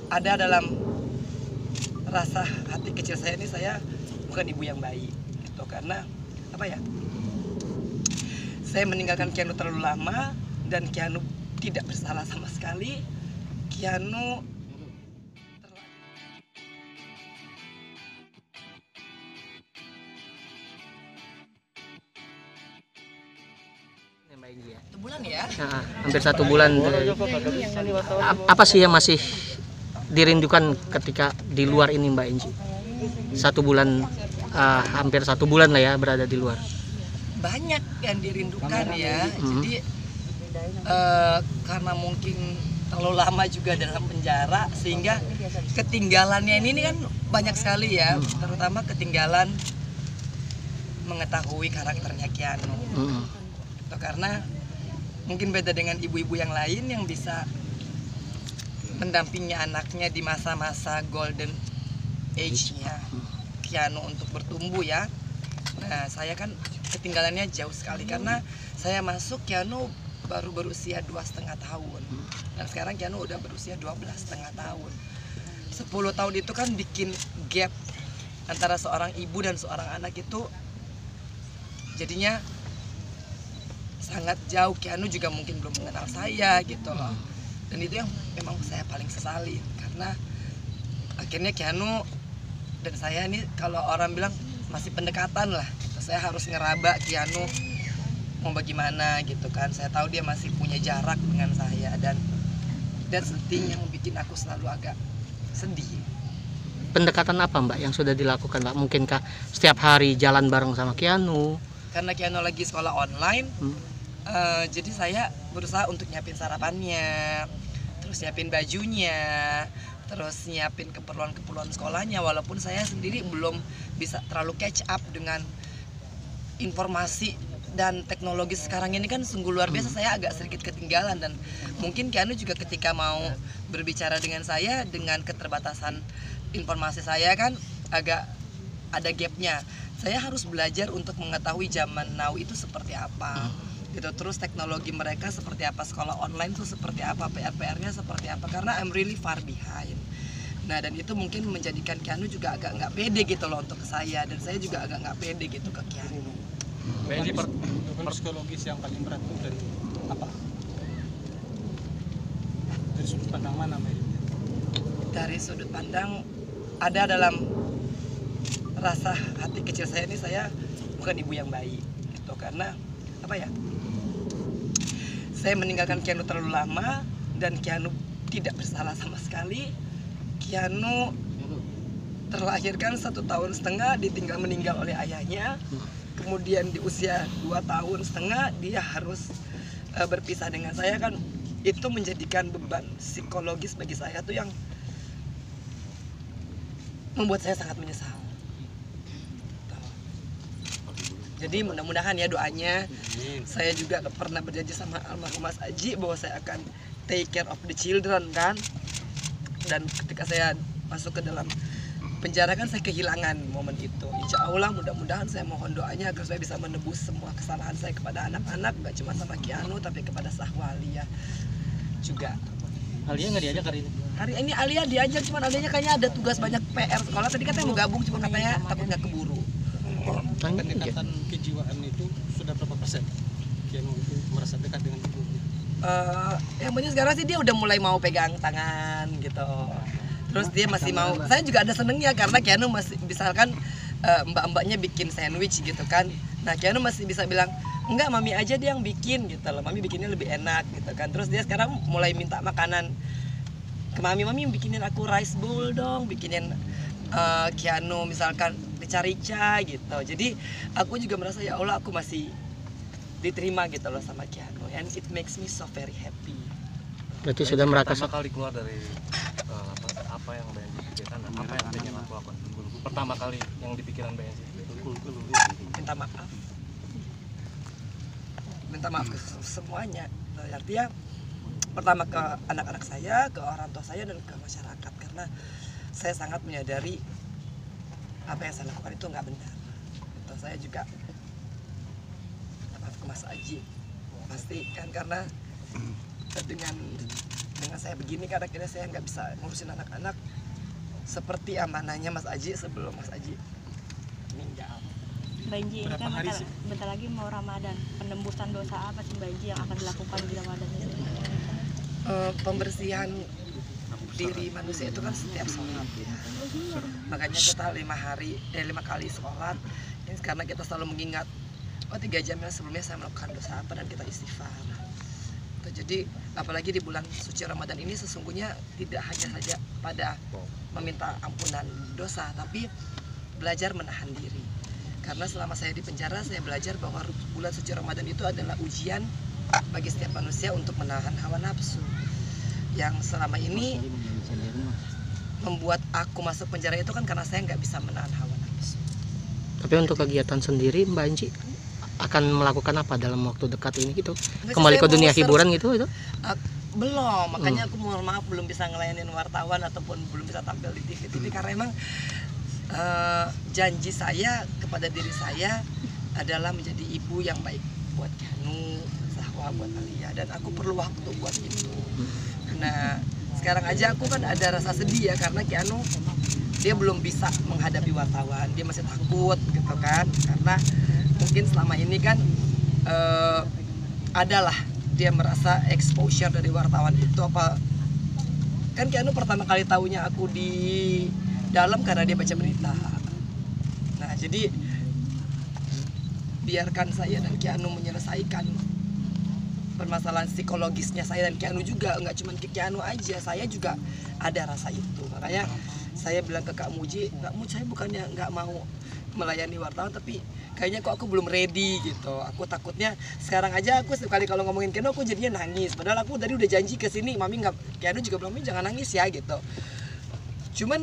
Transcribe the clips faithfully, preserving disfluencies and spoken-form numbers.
ada dalam rasa hati kecil saya ini, saya bukan ibu yang baik gitu. Karena apa ya, saya meninggalkan Keanu terlalu lama dan Keanu tidak bersalah sama sekali. Keanu satu bulan ya. Nah, hampir satu bulan. Apa sih yang masih dirindukan ketika di luar ini, Mbak Enji? Satu bulan, uh, hampir satu bulan lah ya berada di luar. Banyak yang dirindukan ya. Hmm. Jadi uh, karena mungkin terlalu lama juga dalam penjara, sehingga ketinggalannya ini, ini kan banyak sekali ya. Hmm. Terutama ketinggalan mengetahui karakternya Keanu. Hmm. Itu karena mungkin beda dengan ibu-ibu yang lain yang bisa mendampingi anaknya di masa-masa golden age-nya Keanu untuk bertumbuh ya. Nah, saya kan ketinggalannya jauh sekali karena saya masuk Keanu baru berusia dua setengah tahun. Dan sekarang Keanu udah berusia dua belas setengah tahun. sepuluh tahun itu kan bikin gap antara seorang ibu dan seorang anak itu jadinya sangat jauh. Keanu juga mungkin belum mengenal saya gitu loh. Dan itu yang memang saya paling sesali karena akhirnya Keanu dan saya ini, kalau orang bilang masih pendekatan lah, saya harus ngeraba Keanu mau bagaimana gitu kan. Saya tahu dia masih punya jarak dengan saya, dan dan setting yang bikin aku selalu agak sedih. Pendekatan apa, Mbak, yang sudah dilakukan, Mbak? Mungkinkah setiap hari jalan bareng sama Keanu? Karena Keanu lagi sekolah online, hmm. uh, jadi saya berusaha untuk nyiapin sarapannya, terus nyiapin bajunya, terus nyiapin keperluan-keperluan sekolahnya. Walaupun saya sendiri belum bisa terlalu catch up dengan informasi dan teknologi sekarang ini kan sungguh luar biasa. Saya agak sedikit ketinggalan, dan mungkin Keanu juga ketika mau berbicara dengan saya, dengan keterbatasan informasi saya kan agak ada gapnya. Saya harus belajar untuk mengetahui zaman now itu seperti apa gitu, terus teknologi mereka seperti apa, sekolah online itu seperti apa, P R P R-nya seperti apa, karena I'm really far behind. Nah, dan itu mungkin menjadikan Keanu juga agak nggak pede gitu loh untuk ke saya, dan saya juga agak nggak pede gitu ke Keanu. Jadi per, per psikologis yang paling berat itu dari apa? Dari sudut pandang mana, Mbak? Dari sudut pandang ada dalam rasa hati kecil saya ini, saya bukan ibu yang baik gitu. Karena apa ya, saya meninggalkan Keanu terlalu lama dan Keanu tidak bersalah sama sekali. Keanu terlahirkan satu tahun setengah ditinggal meninggal oleh ayahnya. Kemudian di usia dua tahun setengah dia harus uh, berpisah dengan saya kan. Itu menjadikan beban psikologis bagi saya tuh yang membuat saya sangat menyesal. Jadi mudah-mudahan ya doanya. Saya juga pernah berjanji sama almarhum Mas Aji bahwa saya akan take care of the children kan. Dan ketika saya masuk ke dalam penjara kan saya kehilangan momen itu. Insya Allah mudah-mudahan saya mohon doanya agar saya bisa menebus semua kesalahan saya kepada anak-anak, gak cuma sama Keanu tapi kepada Sahwalia juga. Alia nggak diajak hari ini? Hari ini Alia diajak, cuman Alianya kayaknya ada tugas banyak P R sekolah. Tadi katanya mau gabung, cuma katanya takut nggak keburu. Pendekatan kejiwaan itu sudah berapa persen Keanu itu merasa dekat dengan ibunya? Uh, yang penting sekarang sih dia udah mulai mau pegang tangan gitu. Terus dia masih mau, saya juga ada senengnya karena Keanu masih misalkan uh, mbak-mbaknya bikin sandwich gitu kan. Nah, Keanu masih bisa bilang, enggak, mami aja dia yang bikin gitu loh, mami bikinnya lebih enak gitu kan. Terus dia sekarang mulai minta makanan ke mami, mami bikinin aku rice bowl dong, bikinin uh, Keanu misalkan rica-rica gitu. Jadi aku juga merasa ya Allah, aku masih diterima gitu loh sama Keanu, and it makes me so very happy. Berarti sudah merasa pertama kali keluar dari uh, apa, apa yang Mbak Enji pikirkan dan apa yang pengen aku lakukan pertama kali yang dipikiran Mbak Enji? Minta maaf, minta maaf ke semuanya. Artinya pertama ke anak-anak saya, ke orang tua saya, dan ke masyarakat, karena saya sangat menyadari apa yang saya lakukan itu nggak benar. Atau saya juga maaf ke Mas Aji pasti kan, karena dengan dengan saya begini karena akhirnya saya nggak bisa ngurusin anak-anak seperti amanahnya Mas Aji sebelum Mas Aji meninggal. Banji, ini kan bentar, bentar lagi mau Ramadan. Penembusan dosa apa sih Banji yang akan dilakukan di Ramadan ini? Uh, pembersihan diri manusia itu kan setiap sholat ya. Makanya kita lima hari, eh, lima kali sholat. Ini karena kita selalu mengingat, oh tiga jam yang sebelumnya saya melakukan dosa apa dan kita istighfar. Jadi apalagi di bulan suci Ramadan ini sesungguhnya tidak hanya saja pada meminta ampunan dosa, tapi belajar menahan diri. Karena selama saya di penjara, saya belajar bahwa bulan suci Ramadan itu adalah ujian bagi setiap manusia untuk menahan hawa nafsu. Yang selama ini membuat aku masuk penjara itu kan karena saya nggak bisa menahan hawa nafsu. Tapi untuk kegiatan sendiri Mbak Enci akan melakukan apa dalam waktu dekat ini gitu? Kembali ke dunia hiburan gitu itu? Uh, belum, makanya aku mohon maaf belum bisa ngelayanin wartawan ataupun belum bisa tampil di T V T V karena emang Uh, janji saya kepada diri saya adalah menjadi ibu yang baik buat Keanu, Zahwa, buat Alia, dan aku perlu waktu buat itu. Nah sekarang aja aku kan ada rasa sedih ya karena Keanu dia belum bisa menghadapi wartawan, dia masih takut gitu kan, karena mungkin selama ini kan uh, adalah dia merasa exposure dari wartawan itu apa kan. Keanu pertama kali tahunya aku di dalam karena dia baca berita. Nah jadi biarkan saya dan Keanu menyelesaikan permasalahan psikologisnya saya dan Keanu juga, nggak cuma ke Keanu aja, saya juga ada rasa itu. Makanya saya bilang ke Kak Muji, Kak Muji saya bukannya nggak mau melayani wartawan tapi kayaknya kok aku belum ready gitu. Aku takutnya sekarang aja aku sekali kalau ngomongin Keanu aku jadinya nangis, padahal aku tadi udah janji ke sini, mami nggak, Keanu juga bilang, mami jangan nangis ya gitu. Cuman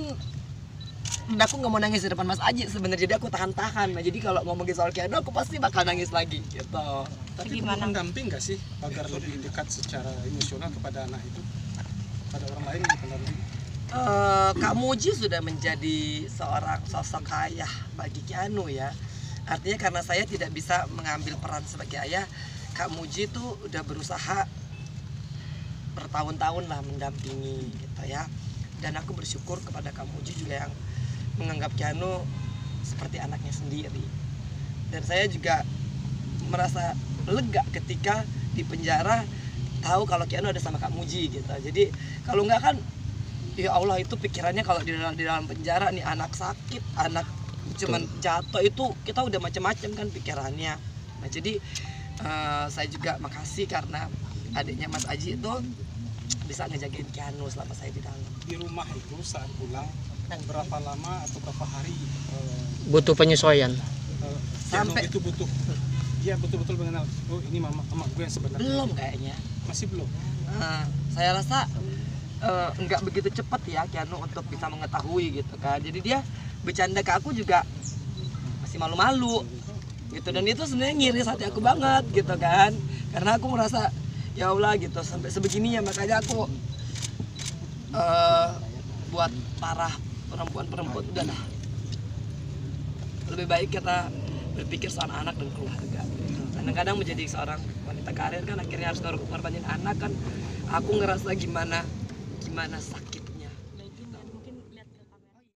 aku nggak mau nangis di depan Mas Aji sebenarnya, jadi aku tahan-tahan. Nah jadi kalau ngomongin soal Keanu aku pasti bakal nangis lagi gitu. Tapi gimana pendamping nggak sih agar lebih dekat secara emosional kepada anak itu, pada orang lain gitu pendamping? Uh, Kak Muji sudah menjadi seorang sosok ayah bagi Keanu ya. Artinya karena saya tidak bisa mengambil peran sebagai ayah, Kak Muji tuh udah berusaha bertahun-tahun lah mendampingi gitu ya. Dan aku bersyukur kepada Kak Muji juga yang menganggap Keanu seperti anaknya sendiri. Dan saya juga merasa lega ketika di penjara tahu kalau Keanu ada sama Kak Muji gitu. Jadi kalau enggak kan ya Allah itu pikirannya kalau di dalam, di dalam penjara nih anak sakit, anak cuman jatuh itu kita udah macam-macam kan pikirannya. Nah jadi uh, saya juga makasih karena adiknya Mas Aji itu bisa ngejagain Keanu selama saya di dalam. Di rumah itu saat pulang berapa lama atau berapa hari uh, butuh penyesuaian uh, sampai itu butuh dia betul-betul mengenal, oh ini mama emak gue yang sebenarnya? Belum kayaknya, masih belum. Uh, saya rasa uh, nggak begitu cepat ya Keanu untuk bisa mengetahui gitu kan. Jadi dia bercanda ke aku juga masih malu-malu gitu, dan itu sebenarnya ngiris hati aku banget gitu kan, karena aku merasa ya Allah gitu sampai sebegininya. Makanya aku uh, buat para perempuan-perempuan udah lah, lebih baik kita berpikir soal anak dan keluarga. Kadang-kadang menjadi seorang wanita karir kan akhirnya harus ngorbanin anak kan. Aku ngerasa gimana gimana sakit